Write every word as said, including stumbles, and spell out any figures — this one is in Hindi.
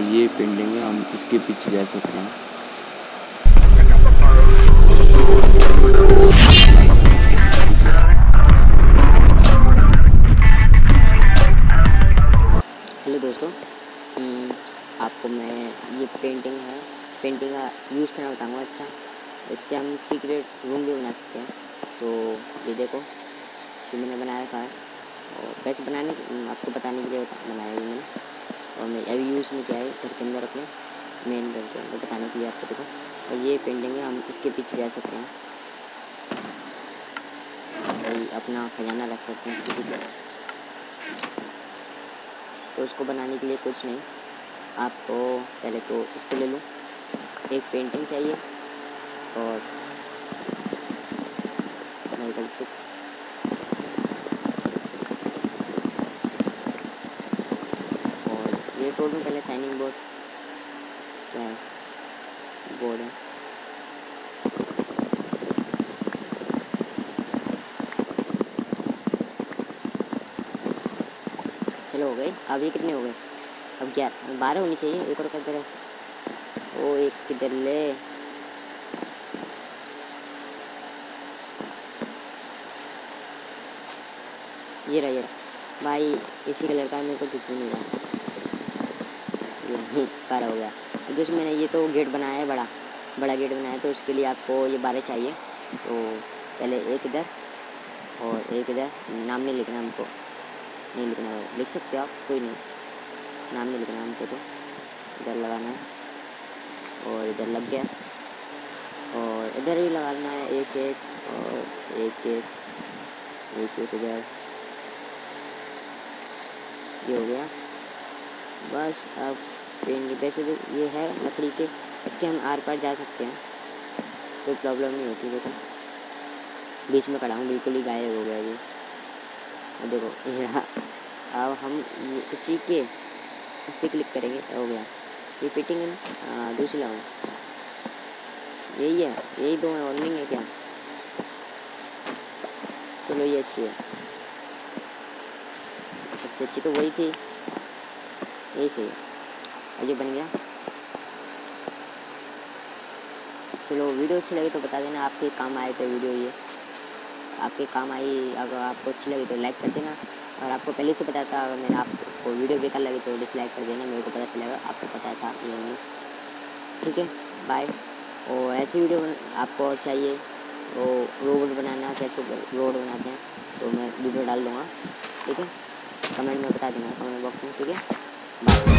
और ये पेंटिंग है, हम इसके पीछे जा सकते हैं। हेलो दोस्तों, आपको मैं ये पेंटिंग है पेंटिंग का यूज़ करना बताऊँगा। अच्छा, इससे हम सीक्रेट रूम भी बना सकते हैं। तो ये देखो जो मैंने बनाया था, और वैसे बनाने आपको बताने के लिए बनाया है मैंने, और मैं अभी यूज़ नहीं किया है घर के अंदर अपने मेन घर के अंदर, बताने के लिए आपको। देखो, और ये पेंटिंग है, हम इसके पीछे जा सकते हैं, वही अपना खजाना रख सकते हैं इसके पीछे। तो उसको बनाने के लिए कुछ नहीं, आपको पहले तो इसको ले लो, एक पेंटिंग चाहिए, और नहीं गलती और ये तोड़ दूँ पहले। साइनिंग बोर्ड क्या है, बोर्ड है। चलो हो गए। अब ये कितने हो गए? अब ग्यारह बारह होनी चाहिए। एक और किधर है? ओ एक किधर ले, ये रहा ये रहा भाई, इसी कलर का मेरे को दिख नहीं रहा। ये बारह हो गया। तो जैसे मैंने ये तो गेट बनाया है, बड़ा बड़ा गेट बनाया है, तो उसके लिए आपको ये बारह चाहिए। तो पहले एक इधर और एक इधर। नाम नहीं लिखना हमको, नहीं लिखना है, लिख सकते हो आप, कोई नहीं, नाम नहीं लिखना हमको। तो इधर लगाना है, और इधर लग गया, और इधर भी लगाना है एक एक, और एक एक एक एक इधर। ये हो गया बस। अब पेन वैसे तो ये है लकड़ी के, इसके हम आर पार जा सकते हैं, कोई प्रॉब्लम नहीं होती। देखो बीच में खड़ा हूँ, बिल्कुल ही गायब हो गया ये। और देखो ये रहा। अब हम ये इसी के इस पर क्लिक करेंगे, हो गया। ये फिटिंग है ना, दूसरी लाऊँ, यही है, यही दो है और नहीं है क्या? चलो ये अच्छी है, इससे अच्छी तो वही थी, यही सही है। और ये बन गया। चलो वीडियो अच्छी लगी तो बता देना, आपके काम आए थे वीडियो, ये आपके काम आई। अगर आपको अच्छी लगी तो लाइक कर देना, और आपको पहले से पता था, अगर मैंने आपको वीडियो बेकार लगी तो डिसलाइक कर देना, मेरे को पता चलेगा आपको पता था ये नहीं। ठीक है, बाय। और ऐसी वीडियो आपको और चाहिए, वो रोड बनाना, कैसे रोड बनाते हैं, तो मैं वीडियो डाल दूँगा। ठीक है, कमेंट में बता देना, कमेंट बॉक्स में। ठीक है, बाय।